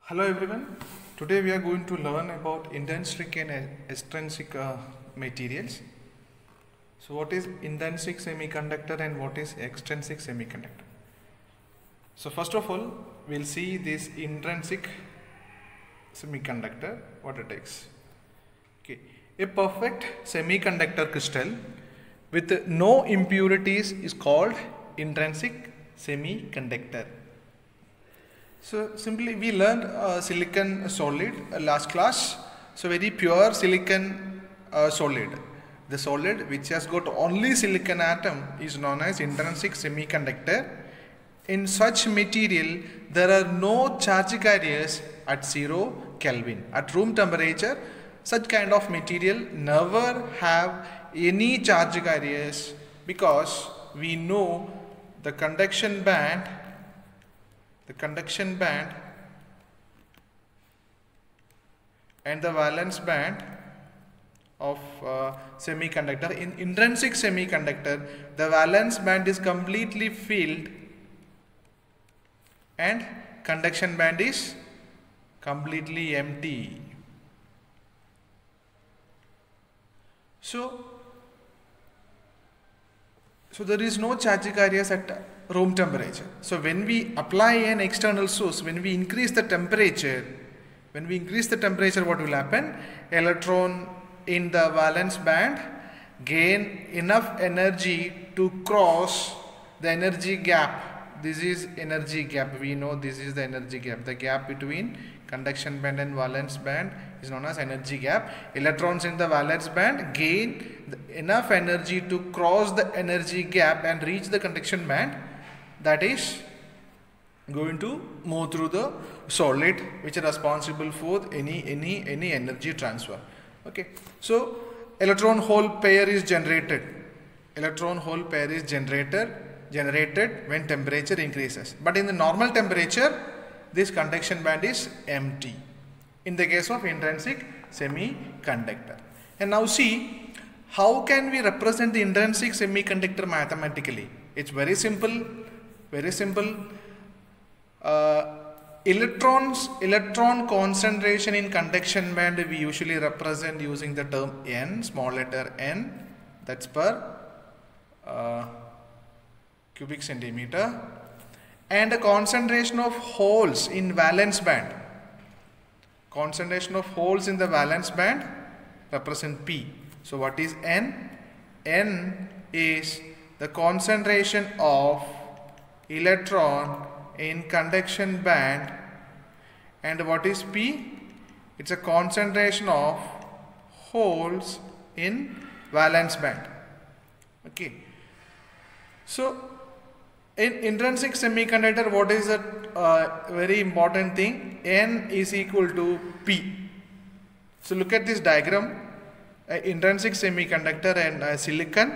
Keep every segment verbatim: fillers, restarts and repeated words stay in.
Hello everyone. Today we are going to learn about intrinsic and extrinsic uh, materials. So what is intrinsic semiconductor and what is extrinsic semiconductor? So first of all, we'll see this intrinsic semiconductor, what it is. Okay. A perfect semiconductor crystal with no impurities is called intrinsic semiconductor. So simply we learned uh, silicon solid uh, last class. So very pure silicon uh, solid. The solid which has got only silicon atom is known as intrinsic semiconductor. In such material there are no charge carriers at zero Kelvin. At room temperature such kind of material never have any charge carriers because we know the conduction band The conduction band and the valence band of uh, semiconductor. In intrinsic semiconductor, the valence band is completely filled and conduction band is completely empty. So, so there is no charge carriers at room temperature. So when we apply an external source, when we increase the temperature, when we increase the temperature, what will happen? Electron in the valence band gain enough energy to cross the energy gap. This is energy gap. We know this is the energy gap. The gap between conduction band and valence band is known as energy gap. Electrons in the valence band gain enough energy to cross the energy gap and reach the conduction band. That is going to move through the solid, which is responsible for any any any energy transfer. Okay, so electron hole pair is generated. Electron hole pair is generated generated when temperature increases. But in the normal temperature, this conduction band is empty. In the case of intrinsic semiconductor. And now see, how can we represent the intrinsic semiconductor mathematically? It's very simple. Very simple. Uh, electrons, electron concentration in conduction band we usually represent using the term N, small letter N, that's per uh, cubic centimeter, and the concentration of holes in valence band. Concentration of holes in the valence band represent P. So what is N? N is the concentration of electron in conduction band, and what is P? It's a concentration of holes in valence band. Okay. So in intrinsic semiconductor, what is the uh, very important thing? N is equal to P. So look at this diagram. Uh, intrinsic semiconductor and uh, silicon.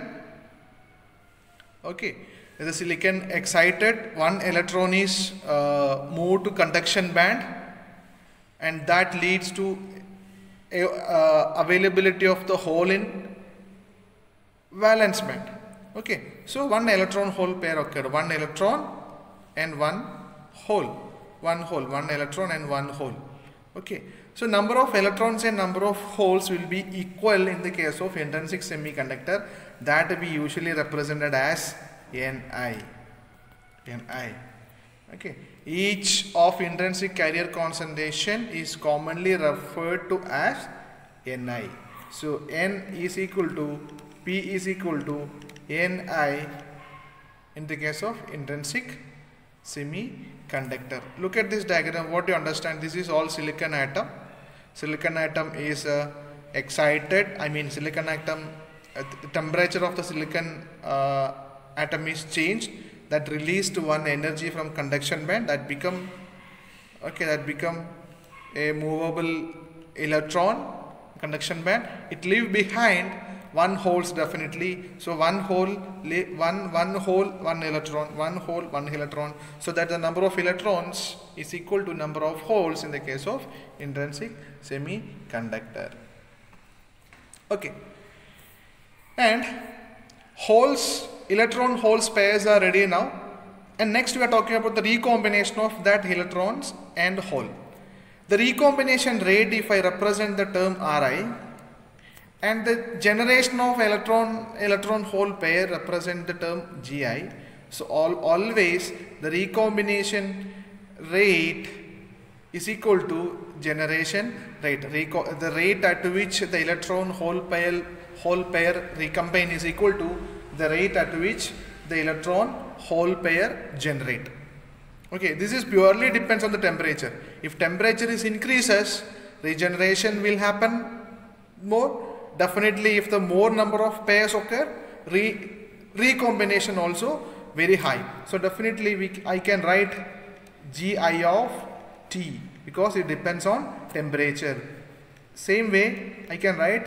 Okay. The silicon excited, one electron is uh, moved to conduction band, and that leads to a, uh, availability of the hole in valence band. Okay, so one electron hole pair occurred, one electron and one hole, one hole, one electron and one hole. Okay, so number of electrons and number of holes will be equal in the case of intrinsic semiconductor, that we usually represented as Ni. Ni. Okay. Each of intrinsic carrier concentration is commonly referred to as Ni. So N is equal to P is equal to Ni in the case of intrinsic semiconductor. Look at this diagram. What you understand? This is all silicon atom. Silicon atom is uh, excited. I mean silicon atom. Uh, the temperature of the silicon uh, atom is changed, that released one energy from conduction band, that become okay that become a movable electron conduction band. It leave behind one holes definitely. So one hole one one hole one electron, one hole one electron, so that the number of electrons is equal to number of holes in the case of intrinsic semiconductor. Okay, and holes, electron holes pairs are ready now, and next we are talking about the recombination of that electrons and hole. the recombination rate, if I represent the term Ri, and the generation of electron electron hole pair represent the term Gi. So all, always the recombination rate is equal to generation rate. Reco the rate at which the electron hole pair hole pair recombine is equal to the rate at which the electron hole pair generate. Okay, this is purely depends on the temperature. If temperature is increases, regeneration will happen more. Definitely, if the more number of pairs occur, re recombination also very high. So definitely we I can write Gi of T because it depends on temperature. Same way I can write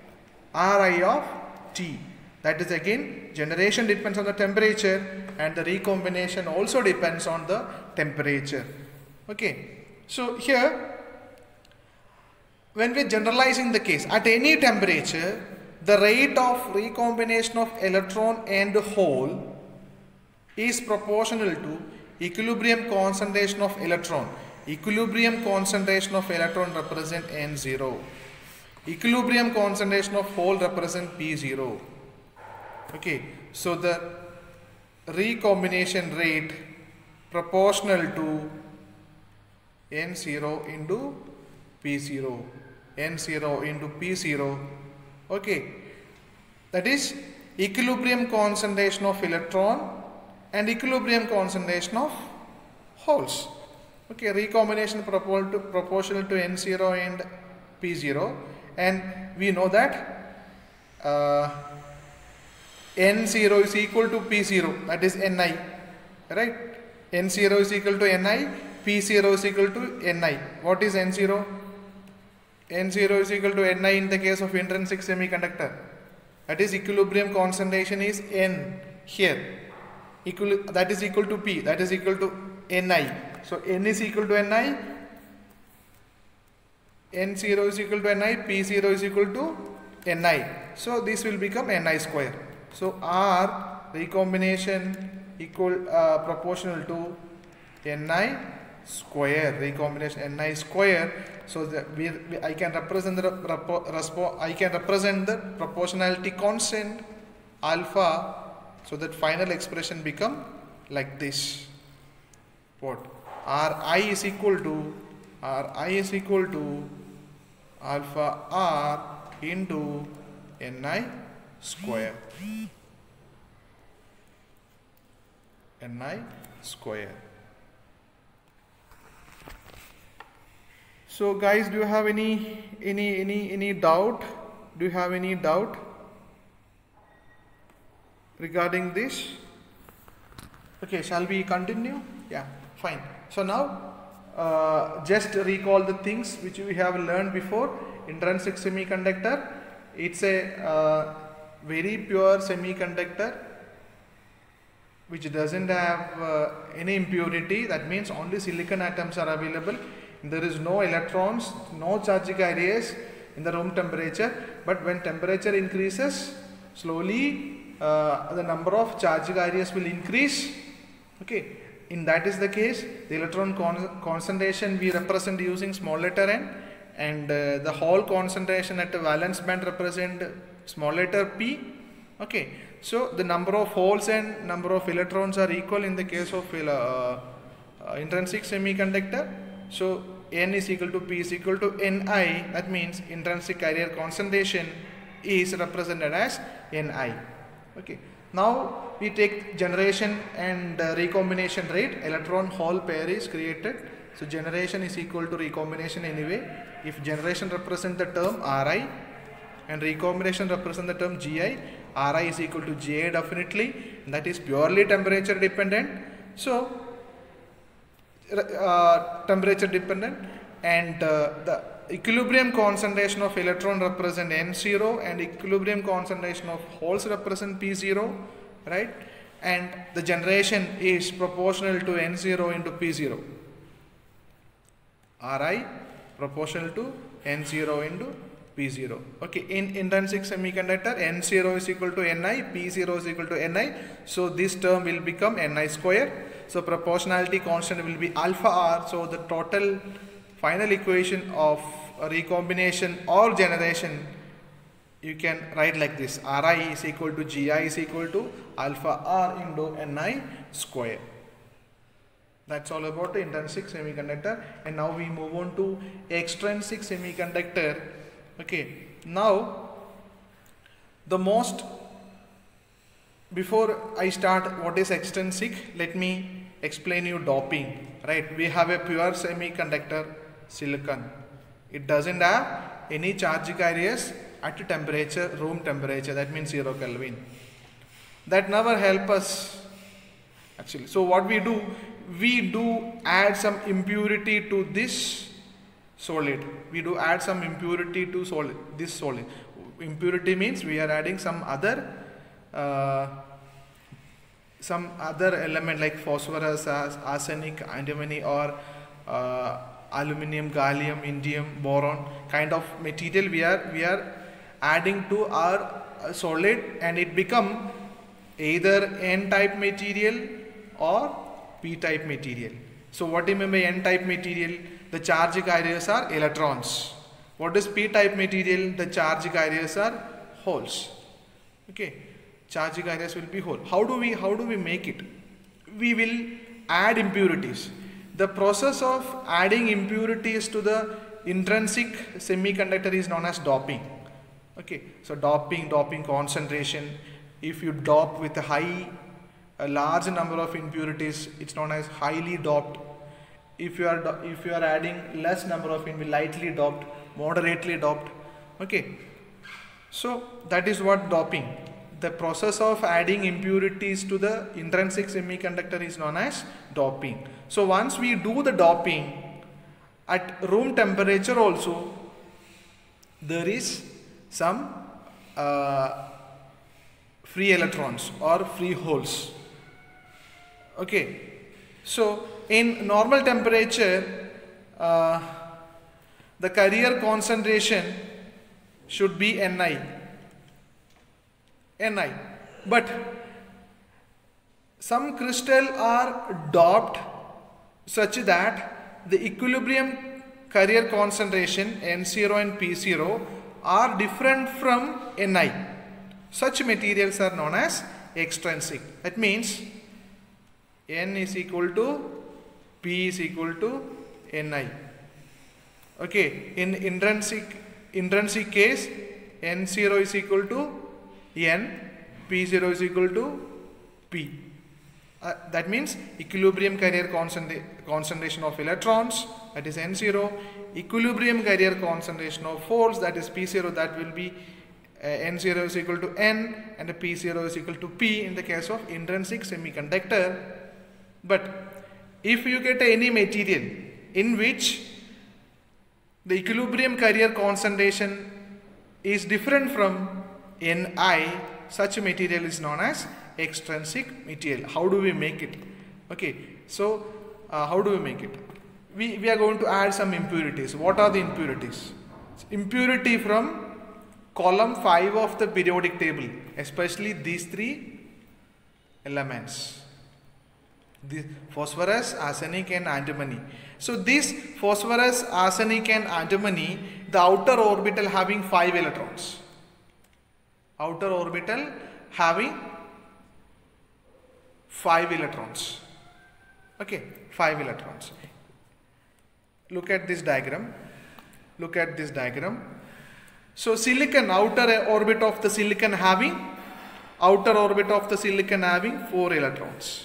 Ri of T. That is again generation depends on the temperature and the recombination also depends on the temperature. Okay. So here when we are generalizing the case, at any temperature the rate of recombination of electron and hole is proportional to equilibrium concentration of electron. Equilibrium concentration of electron represent N zero. Equilibrium concentration of hole represent P zero. Okay, so the recombination rate proportional to N zero into P zero. N zero into P zero. Okay, that is equilibrium concentration of electron and equilibrium concentration of holes. Okay, recombination proportional to, proportional to N zero and P zero, and we know that uh, N zero is equal to P zero, that is Ni, right? N zero is equal to Ni, P zero is equal to Ni. What is N zero? N zero is equal to Ni in the case of intrinsic semiconductor. That is equilibrium concentration is N here. Equal, that is equal to P, that is equal to Ni. So N is equal to Ni, N zero is equal to Ni, P zero is equal to Ni. So this will become Ni square. So R recombination equal uh, proportional to Ni square, recombination Ni square. So the, we, we, I can represent the repo, I can represent the proportionality constant alpha, so that final expression become like this. What? Ri is equal to Ri is equal to alpha R into Ni square. Ni square. So guys, do you have any any any any doubt? Do you have any doubt regarding this? Okay, shall we continue? Yeah, fine. So now uh, just recall the things which we have learned before. Intrinsic semiconductor, it's a uh, very pure semiconductor which doesn't have uh, any impurity. That means only silicon atoms are available. There is no electrons, no charge carriers in the room temperature, but when temperature increases, slowly uh, the number of charge carriers will increase. Okay, in that is the case, the electron con concentration we represent using small letter n, and uh, the hole concentration at the valence band represent small letter p. Okay, so the number of holes and number of electrons are equal in the case of uh, uh, intrinsic semiconductor. So N is equal to P is equal to Ni. That means intrinsic carrier concentration is represented as Ni. Okay. Now we take generation and uh, recombination rate. Electron hole pair is created. So generation is equal to recombination anyway. If generation represents the term Ri and recombination represents the term Gi, Ri is equal to Gi definitely. That is purely temperature dependent. So Uh, temperature dependent, and uh, the equilibrium concentration of electron represent N zero and equilibrium concentration of holes represent P zero, right? And the generation is proportional to N zero into P zero. Ri proportional to N zero into P zero. Okay, in intrinsic semiconductor, N zero is equal to Ni, P zero is equal to Ni. So this term will become Ni square. So proportionality constant will be alpha R. So the total final equation of recombination or generation, you can write like this: Ri is equal to Gi is equal to alpha R into Ni square. That's all about the intrinsic semiconductor. And now we move on to extrinsic semiconductor. Okay, now the most, before I start what is extrinsic, let me explain you doping. Right, we have a pure semiconductor, silicon. It doesn't have any charge carriers at temperature, room temperature, that means zero Kelvin. That never help us actually. So what we do, we do add some impurity to this solid. We do add some impurity to solid, this solid. Impurity means we are adding some other uh, some other element like phosphorus, arsenic, antimony, or uh, aluminum, gallium, indium, boron kind of material we are we are adding to our uh, solid, and it become either N-type material or P-type material. So what do you mean by N-type material? The charge carriers are electrons. What is P-type material? The charge carriers are holes. Okay, charge carriers will be hole. How do we how do we make it? We will add impurities. The process of adding impurities to the intrinsic semiconductor is known as doping. Okay, so doping, doping concentration. If you dope with a high, a large number of impurities, it's known as highly doped. If you are if you are adding less number of impurities, lightly doped, moderately doped. Okay, so that is what doping. The process of adding impurities to the intrinsic semiconductor is known as doping. So once we do the doping at room temperature also, there is some uh, free electrons or free holes. Okay, so in normal temperature, uh, the carrier concentration should be Ni. Ni, but some crystal are doped such that the equilibrium carrier concentration N zero and P zero are different from Ni. Such materials are known as extrinsic. That means N is equal to P is equal to Ni. Okay, in intrinsic intrinsic case, N zero is equal to N, P zero is equal to P. Uh, that means equilibrium carrier concentra concentration of electrons, that is N zero, equilibrium carrier concentration of holes, that is P zero, that will be uh, N zero is equal to N and P zero is equal to P in the case of intrinsic semiconductor. But if you get any material in which the equilibrium carrier concentration is different from Ni, such material is known as extrinsic material. How do we make it? Okay, so uh, how do we make it? We, we are going to add some impurities. What are the impurities? Impurity from column five of the periodic table, especially these three elements. The phosphorus, arsenic and antimony. So this phosphorus, arsenic and antimony, the outer orbital having five electrons. Outer orbital having five electrons. Okay, five electrons. Look at this diagram. Look at this diagram. So silicon, outer orbit of the silicon having, outer orbit of the silicon having four electrons.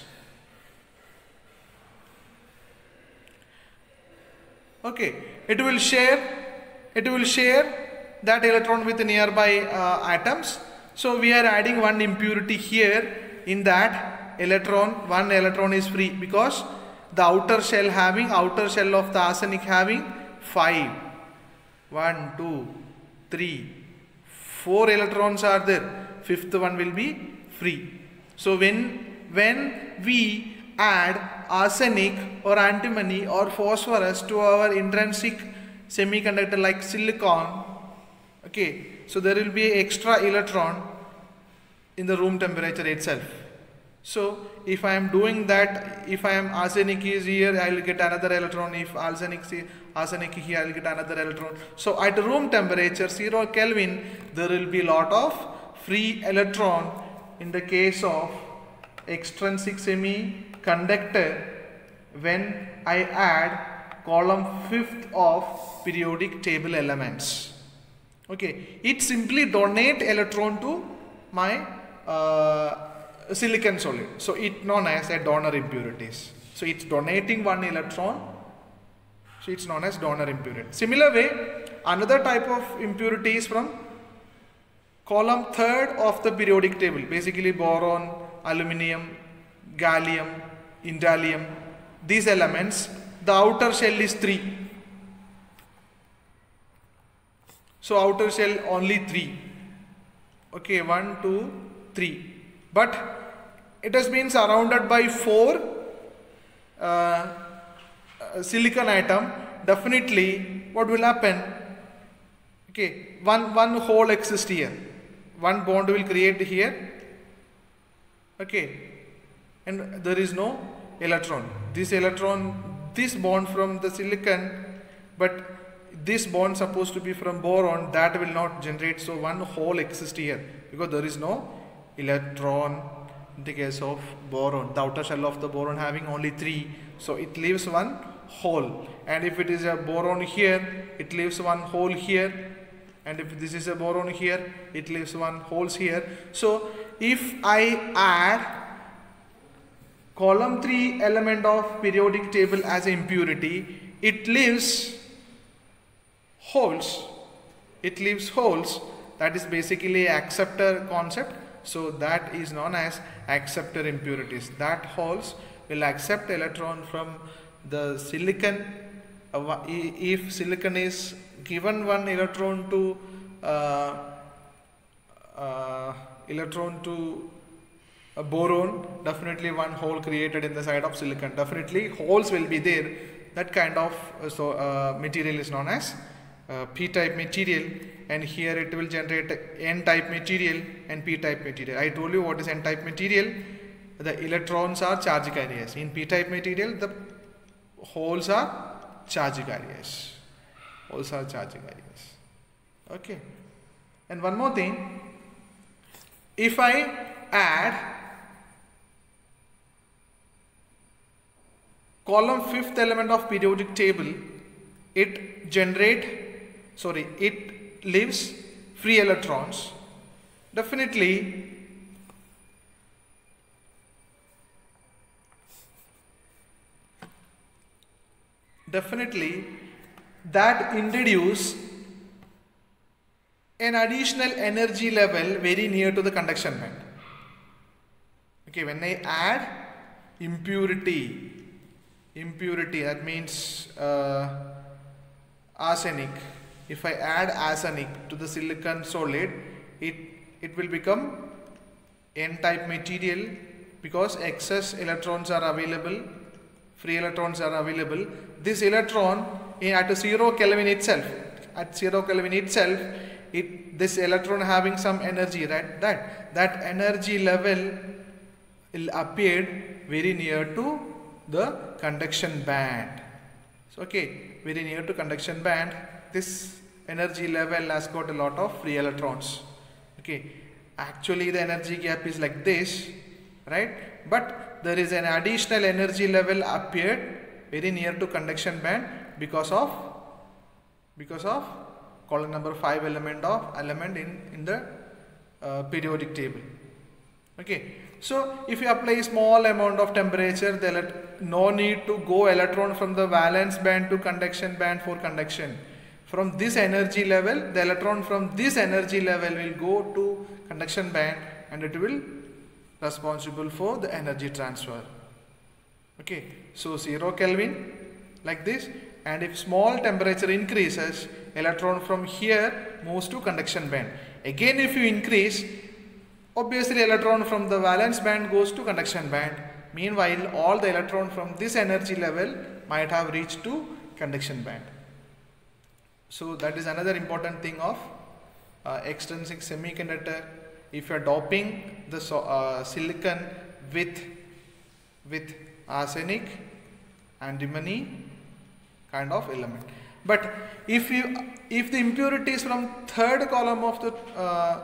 Okay, it will share, it will share that electron with the nearby uh, atoms. So we are adding one impurity here. In that electron, one electron is free because the outer shell having, outer shell of the arsenic having five. One, two, three, four electrons are there. Fifth one will be free. So when, when we add arsenic or antimony or phosphorus to our intrinsic semiconductor like silicon, okay, so there will be an extra electron in the room temperature itself. So if I am doing that, if I am arsenic is here, I will get another electron. If arsenic is arsenic here, I will get another electron. So at room temperature zero Kelvin, there will be lot of free electron in the case of extrinsic semiconductor when I add column fifth of periodic table elements. Okay, it simply donate electron to my uh, silicon solid. So it known as a donor impurities. So it's donating one electron. So it's known as donor impurity. Similar way, another type of impurity is from column third of the periodic table. Basically boron, aluminium, gallium, indalium. These elements, the outer shell is three. So outer shell only three. Okay, one, two, three. But it has been surrounded by four uh, uh, silicon atom. Definitely, what will happen? Okay, one one hole exists here. One bond will create here. Okay, and there is no electron. This electron, this bond from the silicon, but this bond supposed to be from boron, that will not generate. So one hole exists here because there is no electron in the case of boron. The outer shell of the boron having only three, so it leaves one hole. And if it is a boron here, it leaves one hole here. And if this is a boron here, it leaves one holes here. So if I add column three element of periodic table as an impurity, it leaves holes. It leaves holes. That is basically acceptor concept. So that is known as acceptor impurities. That holes will accept electron from the silicon. Uh, if silicon is given one electron to uh, uh, electron to a boron, definitely one hole created in the side of silicon. Definitely holes will be there. That kind of uh, so uh, material is known as uh, p-type material. And here it will generate n-type material and p-type material. I told you what is n-type material. The electrons are charge carriers. In p-type material, the holes are charge carriers. Holes are charge carriers. Okay. And one more thing. If I add column fifth element of periodic table, it generate, sorry, it leaves free electrons. Definitely definitely that introduce an additional energy level very near to the conduction band. Okay, when I add impurity, impurity that means uh, arsenic. If I add arsenic to the silicon solid, it, it will become n-type material because excess electrons are available, free electrons are available. This electron in, at zero Kelvin itself, at zero Kelvin itself, it, this electron having some energy, right? That, that energy level will appear very near to the conduction band. So, okay, very near to conduction band. This energy level has got a lot of free electrons. Okay, actually the energy gap is like this, right? But there is an additional energy level appeared very near to conduction band because of because of column number five element of element in in the uh, periodic table. Okay, so if you apply small amount of temperature, there no need to go electron from the valence band to conduction band for conduction. From this energy level, the electron from this energy level will go to conduction band and it will responsible for the energy transfer. Okay, so zero Kelvin like this, and if small temperature increases, electron from here moves to conduction band. Again, if you increase, obviously electron from the valence band goes to conduction band. Meanwhile, all the electron from this energy level might have reached to conduction band. So that is another important thing of uh, extrinsic semiconductor. If you are doping the so, uh, silicon with with arsenic, antimony kind of element. But if you if the impurity is from third column of the uh,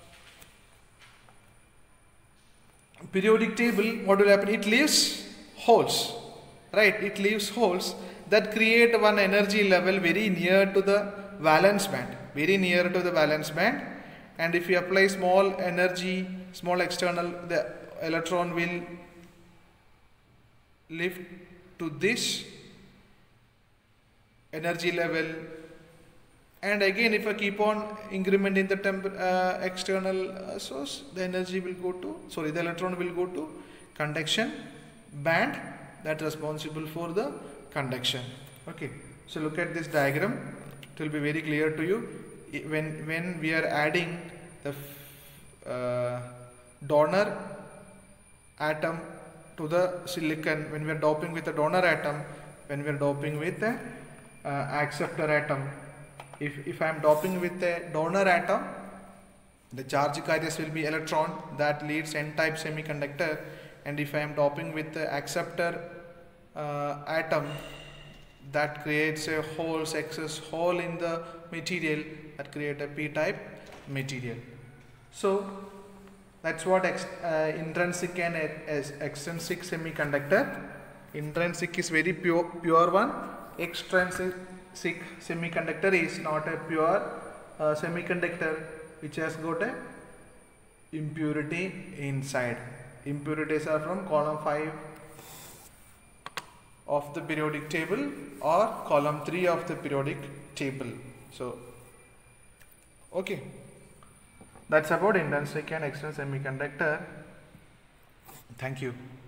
periodic table, what will happen? It leaves holes, right? It leaves holes that create one energy level very near to the valence band, very near to the valence band. And if you apply small energy, small external, the electron will lift to this energy level. And again, if I keep on incrementing the temp uh, external uh, source, the energy will go to, sorry, the electron will go to conduction band that is responsible for the conduction. Okay, so look at this diagram. It will be very clear to you. When when we are adding the uh, donor atom to the silicon, when we are doping with the donor atom, when we are doping with the uh, acceptor atom. If, if I am doping with a donor atom, the charge carriers will be electron that leads n-type semiconductor, and if I am doping with the acceptor uh, atom, that creates a holes, excess hole in the material that create a p-type material. So that's what ex uh, intrinsic and as extrinsic semiconductor. Intrinsic is very pure, pure one. Extrinsic semiconductor is not a pure uh, semiconductor which has got a impurity inside. Impurities are from column five of the periodic table or column three of the periodic table. So, okay, that's about intrinsic and extrinsic semiconductor. Thank you.